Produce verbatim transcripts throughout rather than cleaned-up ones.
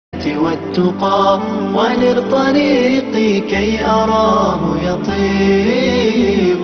والتقى ونر طريقي كي أراه يطيب.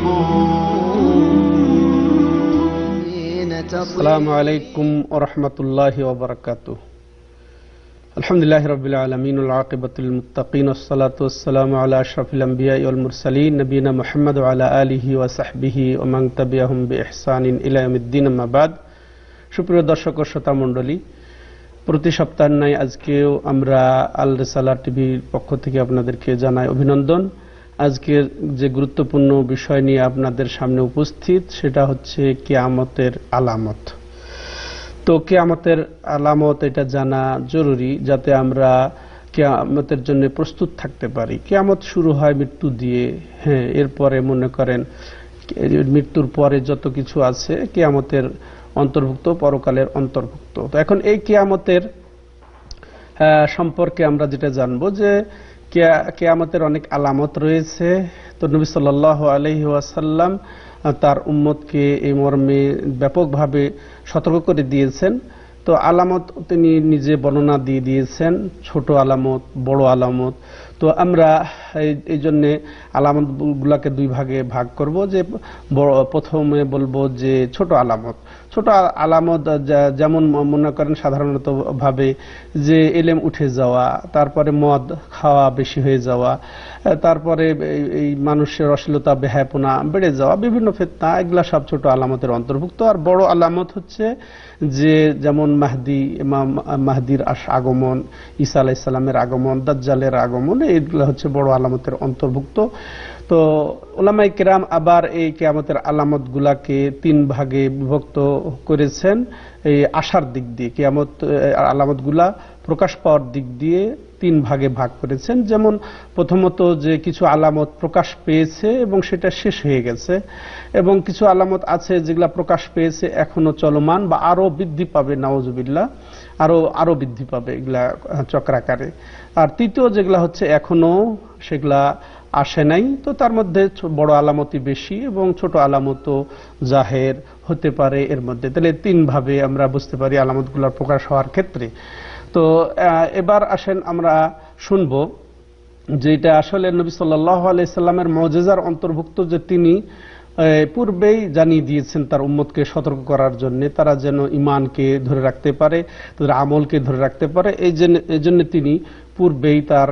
السلام عليكم ورحمة الله وبركاته. الحمد لله رب العالمين والعاقبة للمتقين والصلاة والسلام على أشرف الأنبياء والمرسلين نبينا محمد وعلى آله وصحبه ومن تبعهم بإحسان إلى يوم الدين أما بعد। সুপ্রিয় দর্শক ও শ্রোতা মণ্ডলী, প্রতি সপ্তাহের ন্যায় আজকেও আমরা আল রিসালা টিভির পক্ষ থেকে আপনাদেরকে জানাই অভিনন্দন। আজকের যে গুরুত্বপূর্ণ বিষয় নিয়ে আপনাদের সামনে উপস্থিত সেটা হচ্ছে কিয়ামতের আলামত। তো কিয়ামতের আলামত এটা জানা জরুরি যাতে আমরা কিয়ামতের জন্য প্রস্তুত থাকতে পারি। কিয়ামত শুরু হয় মৃত্যু দিয়ে, হ্যাঁ, এরপরে মনে করেন মৃত্যুর পরে যত কিছু আছে কিয়ামতের অন্তর্ভুক্ত, পরকালের অন্তর্ভুক্ত। তো এখন এই কিয়ামতের সম্পর্কে আমরা যেটা জানবো যে কিয়ামতের অনেক আলামত রয়েছে। তো নবী সাল্লাল্লাহু আলাইহি ওয়াসাল্লাম তার উম্মতকে এই মর্মে ব্যাপকভাবে সতর্ক করে দিয়েছেন। তো আলামত তিনি নিজে বর্ণনা দিয়ে দিয়েছেন, ছোট আলামত, বড় আলামত। তো আমরা এই জন্যে আলামতগুলোকে দুই ভাগে ভাগ করব। যে প্রথমে বলবো যে ছোট আলামত। ছোট আলামত যেমন মনে করেন সাধারণত ভাবে যে এলেম উঠে যাওয়া, তারপরে মদ খাওয়া বেশি হয়ে যাওয়া, তারপরে এই মানুষের অশ্লীলতা বেহায়াপনা বেড়ে যাওয়া, বিভিন্ন ফিতনা, এগুলা সব ছোট আলামতের অন্তর্ভুক্ত। আর বড় আলামত হচ্ছে যে যেমন মাহদি, ইমাম মাহদির আগমন, ঈসা আলাইহিস সালামের আগমন, দাজ্জালের আগমন, এইগুলো হচ্ছে বড় আলামতের অন্তর্ভুক্ত। তো উলামায়ে কেরাম আবার এই কিয়ামতের আলামতগুলাকে তিন ভাগে বিভক্ত করেছেন। এই আশার দিক দিয়ে কিয়ামত আলামতগুলা প্রকাশ পাওয়ার দিক দিয়ে তিন ভাগে ভাগ করেছেন। যেমন প্রথমত যে কিছু আলামত প্রকাশ পেয়েছে এবং সেটা শেষ হয়ে গেছে, এবং কিছু আলামত আছে যেগুলা প্রকাশ পেয়েছে এখনো চলমান বা আরো বৃদ্ধি পাবে, নাউজুবিল্লাহ, আরো আরো বৃদ্ধি পাবে এগুলা চক্রাকারে। আর তৃতীয় যেগুলা হচ্ছে এখনো সেগুলা আসে নাই। তো তার মধ্যে বড় আলামতই বেশি এবং ছোট আলামতও জাহের হতে পারে এর মধ্যে। তাহলে তিন ভাবে আমরা বুঝতে পারি আলামতগুলোর প্রকাশ হওয়ার ক্ষেত্রে। তো এবার আসেন আমরা শুনবো যেটা আসলে নবী সাল্লাল্লাহু আলাইহি সাল্লামের মুজিজার অন্তর্ভুক্ত, যে তিনি পূর্বেই জানিয়ে দিয়েছেন তার উম্মতকে সতর্ক করার জন্য, তারা যেন ঈমানকে ধরে রাখতে পারে, তাদের আমলকে ধরে রাখতে পারে। এই জন্য তিনি পূর্বেই তার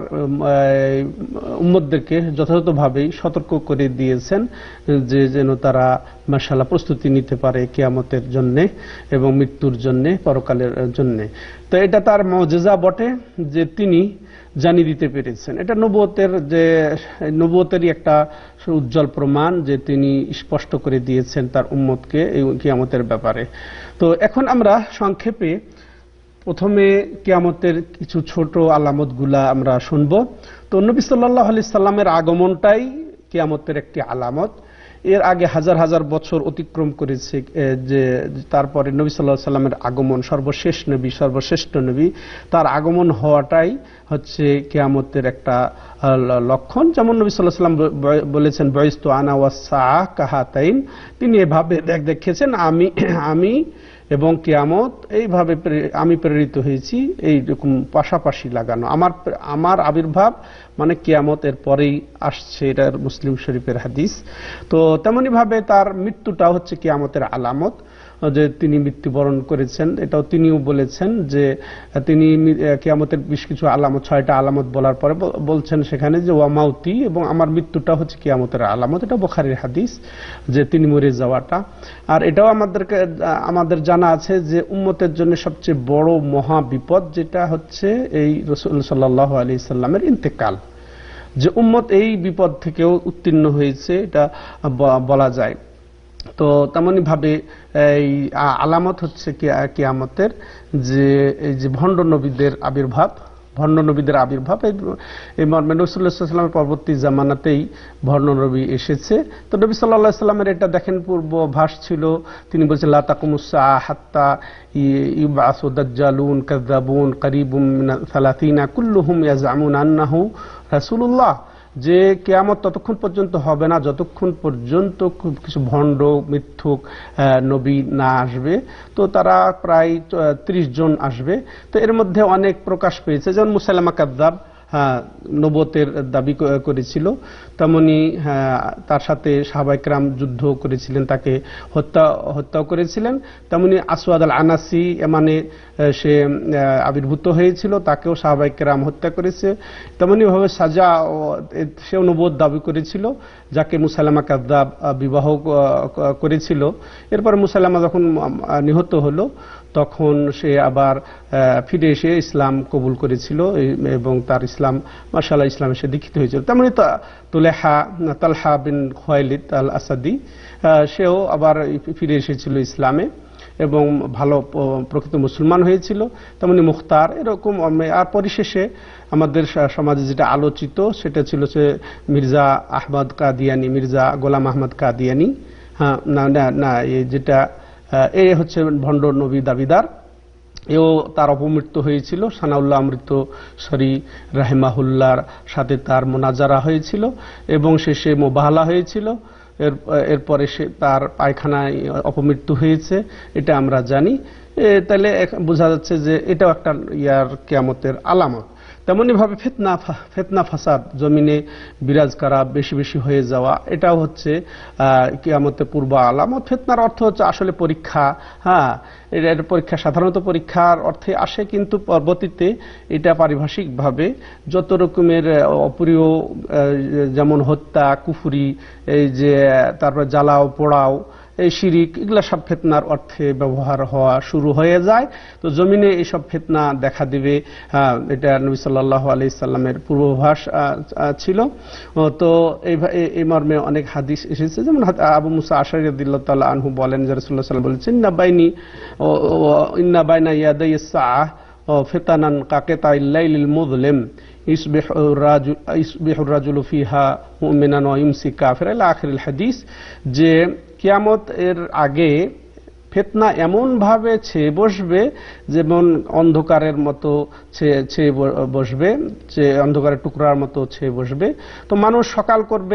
উম্মতদেরকে যথাযথভাবেই সতর্ক করে দিয়েছেন যে যেন তারা মাশাআল্লাহ প্রস্তুতি নিতে পারে কিয়ামতের জন্য এবং মৃত্যুর জন্য, পরকালের জন্য। তো এটা তার মুজিজা বটে যে তিনি জানিয়ে দিতে পেরেছেন। এটা নবুয়তের যে নবুয়তেরই একটা উজ্জ্বল প্রমাণ যে তিনি স্পষ্ট করে দিয়েছেন তার উম্মতকে এই কিয়ামতের ব্যাপারে। তো এখন আমরা সংক্ষেপে প্রথমে কিয়ামতের কিছু ছোট আলামতগুলা আমরা শুনবো। তো নবী সাল্লাল্লাহু আলাইহি সাল্লামের আগমনটাই কিয়ামতের একটি আলামত। এর আগে হাজার হাজার বছর অতিক্রম করেছে যে তারপরে নবী সাল্লাল্লাহু আলাইহি সাল্লামের আগমন, সর্বশেষ নবী, সর্বশ্রেষ্ঠ নবী, তার আগমন হওয়াটাই হচ্ছে কিয়ামতের একটা লক্ষণ। যেমন নবী সাল্লাল্লাহু আলাইহি সাল্লাম বলেছেন, বয়স্তু আনা ওয়াস সাআহ কাহাতাইন, তিনি এভাবে দেখ দেখেছেন আমি আমি এবং কিয়ামত এইভাবে আমি প্রেরিত হয়েছি, এইরকম পাশাপাশি লাগানো। আমার আমার আবির্ভাব মানে কিয়ামত এর পরেই আসছে, এটা মুসলিম শরীফের হাদিস। তো তেমনি ভাবে তার মৃত্যুটা হচ্ছে কিয়ামতের আলামত, যে তিনি মৃত্যুবরণ করেছেন, এটাও তিনিও বলেছেন যে তিনি কিয়ামতের বেশ কিছু আলামত, ছয়টা আলামত বলার পরে বলছেন সেখানে যে ওয়া মাউতি, এবং আমার মৃত্যুটা হচ্ছে কিয়ামতের আলামত। এটা বুখারীর হাদিস যে তিনি মরে যাওয়াটা। আর এটাও আমাদেরকে আমাদের জানা আছে যে উম্মতের জন্য সবচেয়ে বড় মহা বিপদ যেটা হচ্ছে এই রাসূল সাল্লাল্লাহু আলাইহি সাল্লামের ইন্তেকাল, যে উম্মত এই বিপদ থেকেও উত্তীর্ণ হয়েছে এটা বলা যায়। তো তেমনি ভাবে এই আলামত হচ্ছে কিয়ামতের যে এই যে ভণ্ড নবীদের আবির্ভাব, ভণ্ড নবীদের আবির্ভাব এই মর্মে রাসূলুল্লাহ সাল্লাল্লাহু আলাইহি ওয়াসাল্লামের পরবর্তী জামানাতেই ভণ্ড নবী এসেছে। তো নবী সাল্লাল্লাহু আলাইহি ওয়াসাল্লামের এটা দেখেন পূর্বভাস ছিল, তিনি বলছেন লা তাকুমুস সাআ হাত্তা ইউবআসু দাজ্জালুন কাযাবুন করিবুম মিন সালাসিনা কুল্লুহুম ইয়াজআমুন আন্নাহু রাসূলুল্লাহ। যে কিয়ামত ততক্ষণ পর্যন্ত হবে না যতক্ষণ পর্যন্ত কিছু ভণ্ড মিথ্যুক নবী না আসবে। তো তারা প্রায় ত্রিশ জন আসবে। তো এর মধ্যে অনেক প্রকাশ পেয়েছে, যেমন মুসাইলামা কাযযাব হ্যাঁ নবুয়তের দাবি করেছিল, তেমনি তার সাথে সাহাবায়ে কেরাম যুদ্ধ করেছিলেন, তাকে হত্যা হত্যাও করেছিলেন। তেমনি আসওয়াদ আল আনাসি মানে সে আবির্ভূত হয়েছিল, তাকেও সাহাবায়ে কেরাম হত্যা করেছে। তেমনি ভাবে সাজা সেও নবুয়ত দাবি করেছিল, যাকে মুসাইলামা কাযযাব বিবাহ করেছিল। এরপর মুসাইলামা যখন নিহত হলো তখন সে আবার ফিরে এসে ইসলাম কবুল করেছিল এবং তার ইসলাম মাশাআল্লাহ ইসলামে সে দীক্ষিত হয়েছিল। তেমনি তুলেহা তালহা বিন খুয়াইলিদ আল আসাদি সেও আবার ফিরে এসেছিল ইসলামে এবং ভালো প্রকৃত মুসলমান হয়েছিল। তেমনি মুখতার এরকম। আর পরিশেষে আমাদের সমাজে যেটা আলোচিত সেটা ছিল যে মির্জা আহমদ কাদিয়ানি, মির্জা গোলাম আহমদ কাদিয়ানি। হ্যাঁ না না না এই যেটা এ হচ্ছে ভণ্ড নবী দাবিদার, এও তার অপমৃত্যু হয়েছিল। সানাউল্লাহ অমৃতসরী রাহিমাহুল্লাহর সাথে তার মোনাজারা হয়েছিল এবং শেষে মোবাহলা হয়েছিল। এর এরপরে সে তার পায়খানায় অপমৃত্যু হয়েছে, এটা আমরা জানি। তাহলে বোঝা যাচ্ছে যে এটাও একটা ইয়ার কিয়ামতের আলামত। তেমনি ভাবে ফিতনা ফিতনা ফাসাদ জমিনে বিরাজ করা, বেশি বেশি হয়ে যাওয়া, এটাও হচ্ছে কিয়ামতের পূর্ব আলামত। ফিতনার অর্থ হচ্ছে আসলে পরীক্ষা। হ্যাঁ এটা পরীক্ষা সাধারণত পরীক্ষার অর্থে আসে, কিন্তু পরবর্তীতে এটা পারিভাষিকভাবে যত রকমের অপ্রিয়, যেমন হত্যা, কুফরি, এই যে তারপর জ্বালাও পোড়াও, এই শিরিক, এগুলা সব ফিতনার অর্থে ব্যবহার হওয়া শুরু হয়ে যায়। তো জমিনে এইসব ফিতনা দেখা দিবে, এটা নবী সাল্লাল্লাহু আলাইহি সাল্লামের পূর্বাভাস ছিল। তো এই মর্মে অনেক হাদিস এসেছে, যেমন আবু মুসা আশআরী রাদিয়াল্লাহু তাআলা আনহু বলেন যে রাসূলুল্লাহ সাল্লাল্লাহু আলাইহি ওয়াসাল্লাম বলেছেন, ইন্না বাইনি ইন্না বাইনা ইয়াদাই সাআহ ফিতানান কাকিতাইল লাইলিল মুযলিম ইসবিহুর রাজুল ইসবিহুর রাজুলু ফিহা মুমিনান ওয়া ইউমসি কাফিরা ইলা আখিরিল হাদিস। যে কিয়ামত এর আগে ফিতনা এমন ভাবে ছেয়ে বসবে যেমন অন্ধকারের মতো ছেয়ে বসবে, যে অন্ধকারের টুকরার মতো ছেয়ে বসবে। তো মানুষ সকাল করবে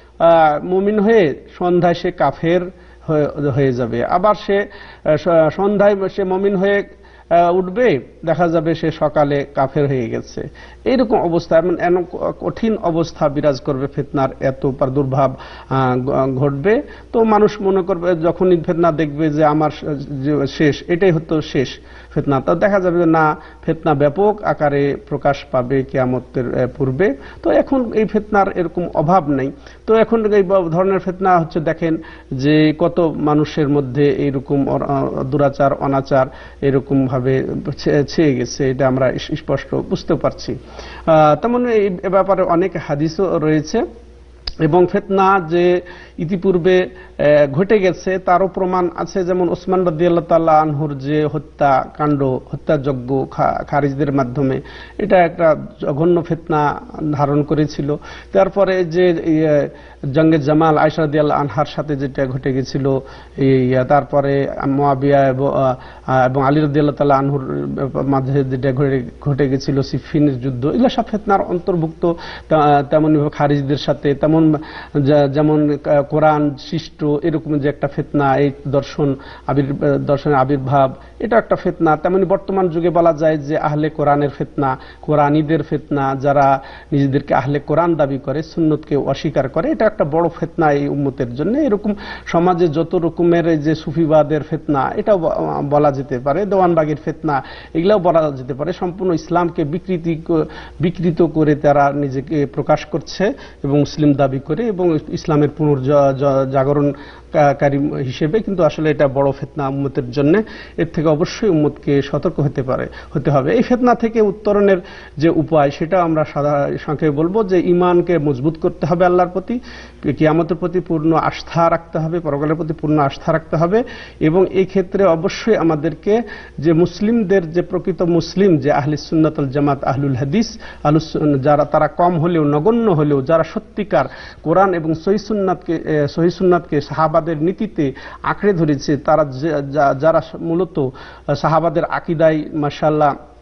মুমিন হয়ে, সন্ধ্যায় সে কাফের হয়ে যাবে। আবার সে সন্ধ্যায় সে মুমিন হয়ে উঠবে, দেখা যাবে সে সকালে কাফের হয়ে গেছে। এইরকম অবস্থা, এমন এমন কঠিন অবস্থা বিরাজ করবে, ফিতনার এত প্রাদুর্ভাব ঘটবে। তো মানুষ মনে করবে, যখনই ফিতনা দেখবে যে আমার শেষ, এটাই হতো শেষ ফিতনা, তা দেখা যাবে না, ফিতনা ব্যাপক আকারে প্রকাশ পাবে কিয়ামতের পূর্বে। তো এখন এই ফিতনার এরকম অভাব নেই। তো এখন এই ধরনের ফিতনা হচ্ছে, দেখেন যে কত মানুষের মধ্যে এইরকম দুরাচার অনাচার এরকম ভাবে ছেয়ে গেছে, এটা আমরা স্পষ্ট বুঝতে পারছি। তেমন এই ব্যাপারে অনেক হাদিসও রয়েছে এবং ফিতনা যে ইতিপূর্বে ঘটে গেছে তারও প্রমাণ আছে। যেমন ওসমান রাদিয়াল্লাহু তাআলা আনহুর যে হত্যাকাণ্ড, হত্যাযজ্ঞ খারিজদের মাধ্যমে, এটা একটা জঘন্য ফিতনা ধারণ করেছিল। তারপরে যে জঙ্গে জামাল আয়েশা রাদিয়াল্লাহু আনহার সাথে যেটা ঘটে গেছিল, তারপরে মুয়াবিয়া এবং আলী রাদিয়াল্লাহু তাআলা আনহুর মাঝে যেটা ঘটে গেছিল সিফিনের যুদ্ধ, এগুলো সব ফিতনার অন্তর্ভুক্ত। তেমনি খারিজদের সাথে, তেমন যেমন কোরআন সৃষ্ট এরকম যে একটা ফিতনা, এই দর্শন আবির দর্শনের আবির্ভাব, এটা একটা ফিতনা। তেমনি বর্তমান যুগে বলা যায় যে আহলে কোরআনের ফিতনা, কোরআনীদের ফিতনা, যারা নিজেদেরকে আহলে কোরআন দাবি করে, সুন্নতকে অস্বীকার করে, এটা একটা বড় ফিতনা এই উম্মতের জন্য। এরকম সমাজে যত রকমের যে সুফিবাদের ফিতনা, এটাও বলা যেতে পারে, দেওয়ানবাগের ফিতনা, এগুলাও বলা যেতে পারে। সম্পূর্ণ ইসলামকে বিকৃতি বিকৃত করে তারা নিজেকে প্রকাশ করছে এবং মুসলিম দাবি করে এবং ইসলামের পুনর্জাগরণকারী হিসেবে, কিন্তু আসলে এটা বড় ফিতনা উম্মতের জন্য। এর থেকে অবশ্যই উম্মতকে সতর্ক হতে পারে হতে হবে। এই ফিতনা থেকে উত্তরণের যে উপায়, সেটা আমরা সংক্ষেপে বলবো যে ঈমানকে মজবুত করতে হবে, আল্লাহর প্রতি, কিয়ামতের প্রতি পূর্ণ আস্থা রাখতে হবে, পরকালের প্রতি পূর্ণ আস্থা রাখতে হবে। এবং এই ক্ষেত্রে অবশ্যই আমাদেরকে যে মুসলিমদের যে প্রকৃত মুসলিম, যে আহলে সুন্নাত ওয়াল জামাত, আহলুল হাদিস, আহলুস যারা, তারা কম হলেও নগণ্য হলেও যারা সত্যিকার কোরআন এবং সহিহ সুন্নাতকে সহিহ সুন্নাতকে সাহাবাদের নীতিতে আঁকড়ে ধরেছে, তারা যারা মূলত সাহাবাদের আকীদায় মাশাআল্লাহ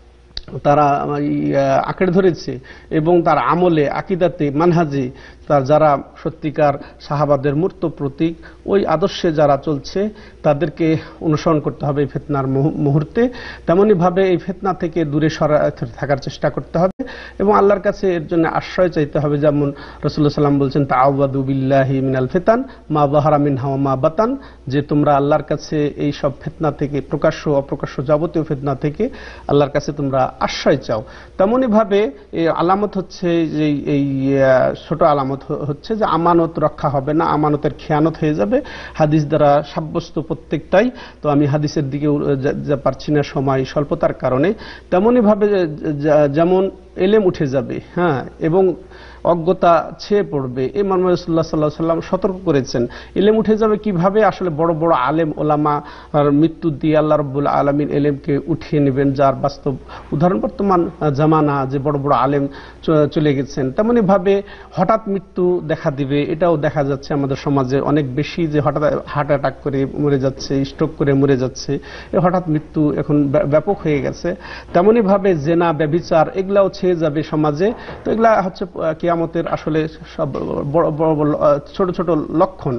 তারা আঁকড়ে ধরেছে এবং তার আমলে, আকিদাতে, মানহাজে তার যারা সত্যিকার সাহাবাদের মূর্ত প্রতীক, ওই আদর্শে যারা চলছে তাদেরকে অনুসরণ করতে হবে এই ফিতনার মুহূর্তে। তেমনি ভাবে এই ফিতনা থেকে দূরে সরা থাকার চেষ্টা করতে হবে এবং আল্লাহর কাছে এর জন্য আশ্রয় চাইতে হবে। যেমন রাসূলুল্লাহ সাল্লাল্লাহু আলাইহি ওয়াসাল্লাম বলছেন, তাআওয়াদু বিল্লাহি মিনাল ফিতান মা যাহারা মিনহা ওয়া মা বাতান, যে তোমরা আল্লাহর কাছে এই সব ফিতনা থেকে, প্রকাশ্য অপ্রকাশ্য যাবতীয় ফিতনা থেকে আল্লাহর কাছে তোমরা আশ্রয় চাও। তেমনি ভাবে এই আলামত হচ্ছে যে এই ছোট আলামত হচ্ছে যে আমানত রক্ষা হবে না, আমানতের খেয়ানত হয়ে যাবে, হাদিস দ্বারা সাব্যস্ত প্রত্যেকটাই। তো আমি হাদিসের দিকে পারছি না সময় স্বল্পতার কারণে। তেমনি ভাবে যেমন এলেম উঠে যাবে, হ্যাঁ, এবং অজ্ঞতা ছেয়ে পড়বে, এই মর্মে রাসূলুল্লাহ সাল্লাল্লাহু আলাইহি ওয়াসাল্লাম সতর্ক করেছেন। এলেম উঠে যাবে কিভাবে? আসলে বড় বড় আলেম ওলামা আর মৃত্যু দিয়ে আল্লাহ রাব্বুল আলামিন এলেমকে উঠিয়ে নেবেন, যার বাস্তব উদাহরণ বর্তমান জামানা, যে বড় বড় আলেম চলে গেছেন। তেমনি ভাবে হঠাৎ মৃত্যু দেখা দিবে, এটাও দেখা যাচ্ছে আমাদের সমাজে অনেক বেশি, যে হঠাৎ হার্ট অ্যাটাক করে মরে যাচ্ছে, স্ট্রোক করে মরে যাচ্ছে, এই হঠাৎ মৃত্যু এখন ব্যাপক হয়ে গেছে। তেমনি ভাবে জেনা, ব্যভিচার এগুলাও ছেয়ে যাবে সমাজে। তো এগুলা হচ্ছে কিয়ামতের আসলে সব বড় বড় ছোট ছোট লক্ষণ।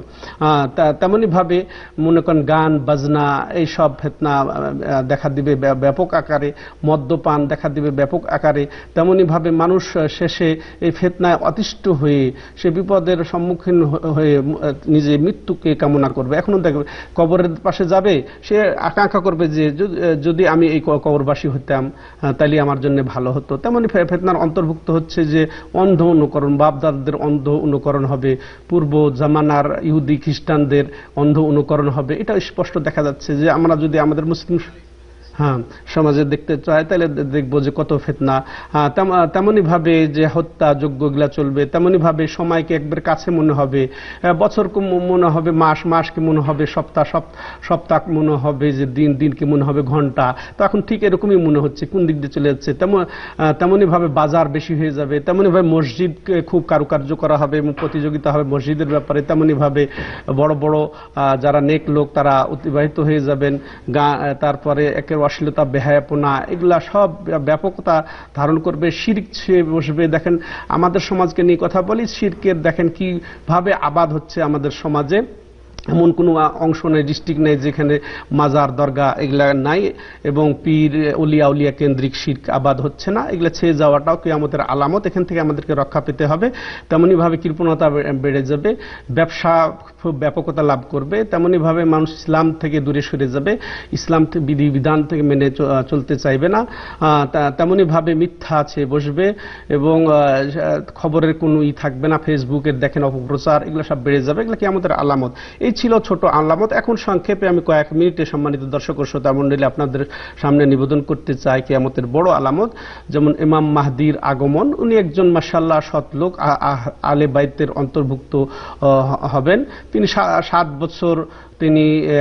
তেমনি ভাবে মনে করেন গান বাজনা এই সব ফিতনা দেখা দিবে ব্যাপক আকারে, মদ্যপান দেখা দিবে ব্যাপক আকারে। তেমনি ভাবে মানুষ শেষে এই ফিতনায় অতিষ্ঠ হয়ে সে বিপদের সম্মুখীন হয়ে নিজে মৃত্যুকে কামনা করবে। এখনো দেখবে কবরের পাশে যাবে, সে আকাঙ্ক্ষা করবে যে যদি আমি এই কবরবাসী হতাম তাহলে আমার জন্য ভালো হতো। তেমনি ফিতনার অন্তর্ভুক্ত হচ্ছে যে অন্ধ অনুকরণ, বাপদাদাদের অন্ধ অনুকরণ হবে, পূর্ব জামানার ইহুদি খ্রিস্টানদের অন্ধ অনুকরণ হবে। এটা স্পষ্ট দেখা যাচ্ছে যে আমরা যদি আমাদের মুসলিম হ্যাঁ সমাজে দেখতে চাই তাহলে দেখবো যে কত ফিতনা। তেমনি ভাবে যে হত্যা যজ্ঞগুলা চলবে, তেমনি ভাবে সময়কে একবার কাছে মনে হবে, বছরকে মনে হবে মাস, মাসকে মনে হবে সপ্তাহ, সপ্তাহ মনে হবে যে দিন, দিনকে মনে হবে ঘন্টা। তো এখন ঠিক এরকমই মনে হচ্ছে কোন দিক দিয়ে চলে যাচ্ছে। তেমন তেমনি ভাবে বাজার বেশি হয়ে যাবে, তেমনি ভাবে মসজিদকে খুব কারুকার্য করা হবে এবং প্রতিযোগিতা হবে মসজিদের ব্যাপারে। তেমনি ভাবে বড় বড় যারা নেক লোক তারা অতিবাহিত হয়ে যাবেন, তারপরে একের অশ্লীলতা, বেহায়াপনা এগুলা সব ব্যাপকতা ধারণ করবে, শিরক ছেয়ে বসবে। দেখেন আমাদের সমাজকে নিয়ে কথা বলি, শিরকের দেখেন কিভাবে আবাদ হচ্ছে আমাদের সমাজে। এমন কোনো অংশ নেই, ডিস্ট্রিক্ট নেই যেখানে মাজার, দরগা এগুলা নাই, এবং পীর উলিয়া উলিয়া কেন্দ্রিক শিরক আবাদ হচ্ছে না। এগুলা ছেয়ে যাওয়াটাও কিয়ামতের আলামত, এখান থেকে আমাদেরকে রক্ষা পেতে হবে। তেমনি ভাবে কৃপণতা বেড়ে যাবে, ব্যবসা খুব ব্যাপকতা লাভ করবে। তেমনি ভাবে মানুষ ইসলাম থেকে দূরে সরে যাবে, ইসলাম বিধি বিধান থেকে মেনে চলতে চাইবে না। তেমনি ভাবে মিথ্যা আছে বসবে এবং খবরের কোনো ই থাকবে না, ফেসবুকের দেখেন অপপ্রচার, এগুলো সব বেড়ে যাবে। এগুলো কিয়ামতের আলামত। এই ছিল ছোট আলামত। এখন সংক্ষেপে আমি কয়েক মিনিটে সম্মানিত দর্শক ও শ্রোতা মণ্ডলী আপনাদের সামনে নিবেদন করতে চাই কিয়ামতের বড় আলামত। যেমন ইমাম মাহদির আগমন, উনি একজন মাশাআল্লাহ সৎ লোক, আলে বাইতের অন্তর্ভুক্ত হবেন। তিনি সাত বছর তিনি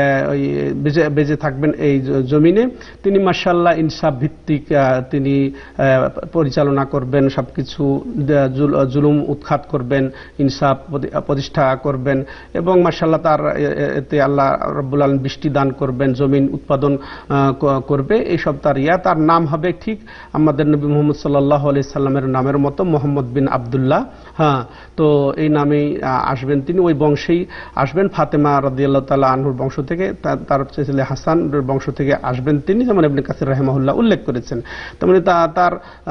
বেঁচে থাকবেন এই জমিনে। তিনি মাশাআল্লাহ ইনসাফ ভিত্তিক তিনি পরিচালনা করবেন, সবকিছু জুলুম উৎখাত করবেন, ইনসাফ প্রতিষ্ঠা করবেন এবং মাশাআল্লাহ তার এতে আল্লাহ রাব্বুল আলামিন বৃষ্টি দান করবেন, জমিন উৎপাদন করবে। এইসব তার ইয়া। তার নাম হবে ঠিক আমাদের নবী মুহাম্মদ সাল্লাল্লাহু আলাইহি সাল্লামের নামের মতো, মোহাম্মদ বিন আব্দুল্লাহ। হ্যাঁ, তো এই নামেই আসবেন তিনি, ওই বংশেই আসবেন। ফাতেমা রাদিয়াল্লাহু তাআলা আনহুর বংশ থেকে, তার ছেলে হাসানের বংশ থেকে আসবেন তিনি, যেমন ইবনে কাসির রাহিমাহুল্লাহ উল্লেখ করেছেন। তেমনি তার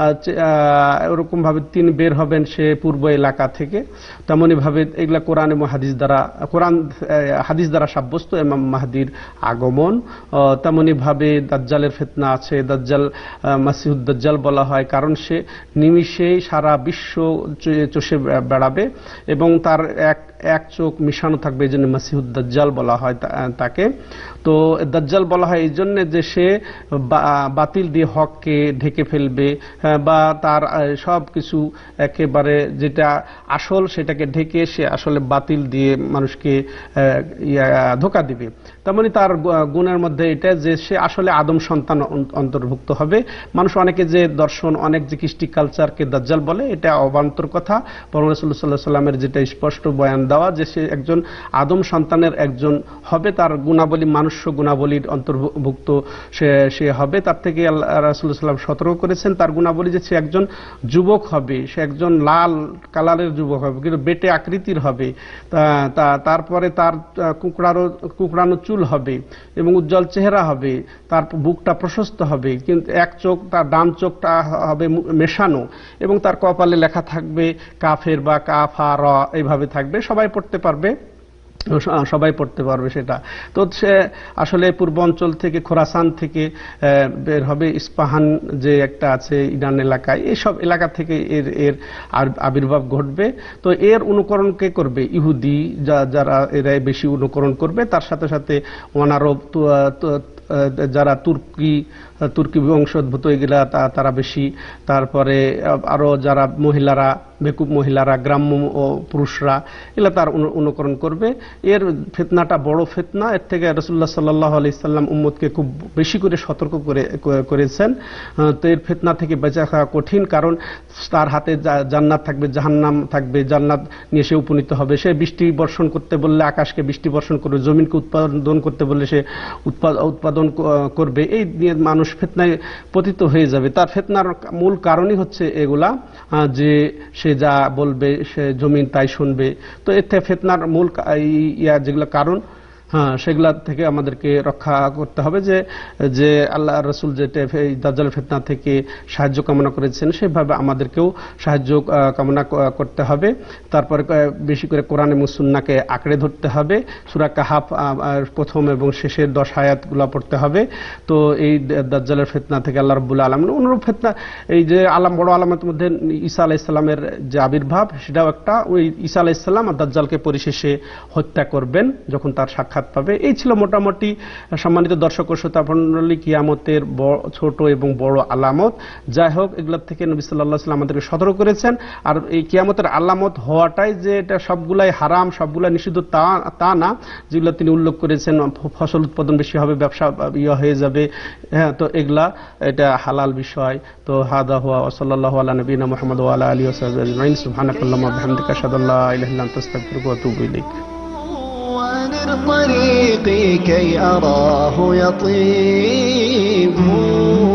এরকম ভাবে তিনি বের হবেন সে পূর্ব এলাকা থেকে। তেমনি ভাবে এগুলা কোরআন এবং হাদিস দ্বারা, কোরআন হাদিস দ্বারা সাব্যস্ত ইমাম মাহদির আগমন। তেমনি ভাবে দাজ্জালের ফিতনা আছে, দাজ্জাল মাসিহুদ দাজ্জাল বলা হয় কারণ সে নিমিষেই সারা বিশ্ব চষে বেড়াবে এবং তার এক এক চোখ মিশানো থাকবে, এই জন্য মাসিহুদ দাজ্জাল বলা হয় তাকে। তো দাজ্জাল বলা হয় এই জন্য যে সে বাতিল দিয়ে হককে ঢেকে ফেলবে, বা তার সব কিছু একেবারে যেটা আসল সেটাকে ঢেকে সে আসলে বাতিল দিয়ে মানুষকে ধোঁকা দিবে। তেমনি তার গুণের মধ্যে এটা যে সে আসলে আদম সন্তান অন্তর্ভুক্ত হবে। মানুষ অনেকে যে দর্শন, অনেক যে কৃষ্টি কালচারকে দাজ্জাল বলে, এটা অবান্তর কথা। বরং রাসূলুল্লাহ সাল্লাল্লাহু আলাইহি ওয়াসাল্লামের যেটা স্পষ্ট বয়ান দেওয়া যে সে একজন আদম সন্তানের একজন হবে, তার গুণাবলী মানুষ্য গুণাবলীর অন্তর্ভুক্ত সে সে হবে। তার থেকে আল্লাহ রাসূলুল্লাহ সাল্লাল্লাহু আলাইহি ওয়াসাল্লাম সতর্ক করেছেন তার গুণাবলী যে সে একজন যুবক হবে, সে একজন লাল কালারের যুবক হবে, কিন্তু বেটে আকৃতির হবে, তারপরে তার কুকড়ানো কুকড়ানো চুল হবে এবং উজ্জ্বল চেহারা হবে, তার বুকটা প্রশস্ত হবে, কিন্তু এক চোখ তার ডান চোখটা হবে মেশানো এবং তার কপালে লেখা থাকবে কাফের বা কাফা র এইভাবে থাকবে, সবাই পড়তে পারবে, সবাই পড়তে পারবে সেটা। তো সে আসলে পূর্বাঞ্চল থেকে খোরাসান থেকে বের হবে, ইস্পাহান যে একটা আছে ইরান এলাকায়, এইসব এলাকা থেকে এর এর আবির্ভাব ঘটবে। তো এর অনুকরণ কে করবে? ইহুদি যারা এরা বেশি অনুকরণ করবে, তার সাথে সাথে অনারব যারা তুর্কি তুর্কি বংশোদ্ভূত এগুলা তারা বেশি, তারপরে আরো যারা মহিলারা বেকুব মহিলারা গ্রাম্য ও পুরুষরা এগুলা তার অনুকরণ করবে। এর ফিতনাটা বড় ফিতনা, এর থেকে রাসূলুল্লাহ সাল্লাল্লাহু আলাইহি সাল্লাম উম্মতকে খুব বেশি করে সতর্ক করে করেছেন। তো এর ফিতনা থেকে বেঁচে থাকা কঠিন, কারণ তার হাতে জান্নাত থাকবে, জাহান্নাম থাকবে, জান্নাত নিয়ে সে উপনীত হবে। সে বৃষ্টি বর্ষণ করতে বললে আকাশকে বৃষ্টি বর্ষণ করবে, জমিনকে উৎপাদন করতে বললে সে উৎপাদন করবে। এই নিয়ে মানুষ ফিতনায় পতিত হয়ে যাবে। তার ফিতনার মূল কারণই হচ্ছে এগুলা, যে সে যা বলবে সে জমিন তাই শুনবে। তো এতে ফিতনার মূল ইয়া যেগুলো কারণ, হ্যাঁ, সেগুলা থেকে আমাদেরকে রক্ষা করতে হবে। যে যে আল্লাহ রসুল যেটা দাজ্জালের ফিতনা থেকে সাহায্য কামনা করেছেন, সেভাবে আমাদেরকেও সাহায্য কামনা করতে হবে। তারপরে বেশি করে কোরআন এবং সুন্নাহকে আঁকড়ে ধরতে হবে। সূরা কাহাফ প্রথম এবং শেষের দশ আয়াতগুলো পড়তে হবে। তো এই দাজ্জালের ফিতনা থেকে আল্লাহ রাব্বুল আলামিন অনুরূপ ফিতনা, এই যে আলাম বড় আলামতের মধ্যে ঈসা আলাইহিস সালামের যে আবির্ভাব, সেটাও একটা। ওই ঈসা আলাইহিস সালাম আর দাজ্জালকে পরিশেষে হত্যা করবেন যখন তার সাক্ষাৎ পাবে। এই ছিল মোটামুটি সম্মানিত দর্শক ও শ্রোতামণ্ডলী কিয়ামতের ছোট এবং বড় আলামত। যাই হোক, এগুলোর থেকে নবী সাল্লাল্লাহু আলাইহি ওয়াসাল্লাম আমাদেরকে সতর্ক করেছেন। আর এই কিয়ামতের আলামত হওয়াটাই যে এটা সবগুলাই হারাম, সবগুলাই নিষিদ্ধ তা তা না। যেগুলো তিনি উল্লেখ করেছেন, ফসল উৎপাদন বেশি হবে, ব্যবসা ইয়ে হয়ে যাবে, হ্যাঁ, তো এগুলা এটা হালাল বিষয়। তো হাদা হুয়া ওয়া সাল্লাল্লাহু আলা নবিয়িনা মুহাম্মদ ওয়া আলা আলিহি ওয়া সাহবিহি আজমাইন। সুবহানাকাল্লাহুম্মা ওয়া বিহামদিকা আশহাদু আল্লা ইলাহা ইল্লা আনতা আস্তাগফিরুকা ওয়া আতুবু ইলাইক। طريقي كي أراه يطيب